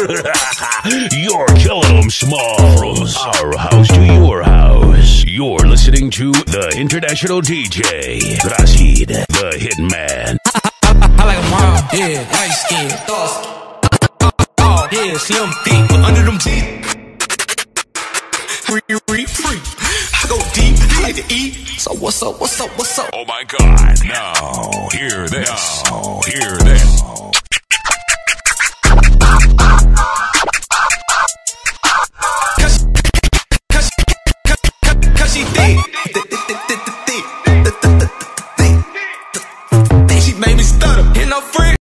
You're killing them small. From our house to your house. You're listening to the international DJ, Rersheed, the Hitman. I like them wild, yeah, light skin, yeah, slim thick, but under them teeth. Free. I go deep, I like to eat. So what's up? Oh my God, now, hear this.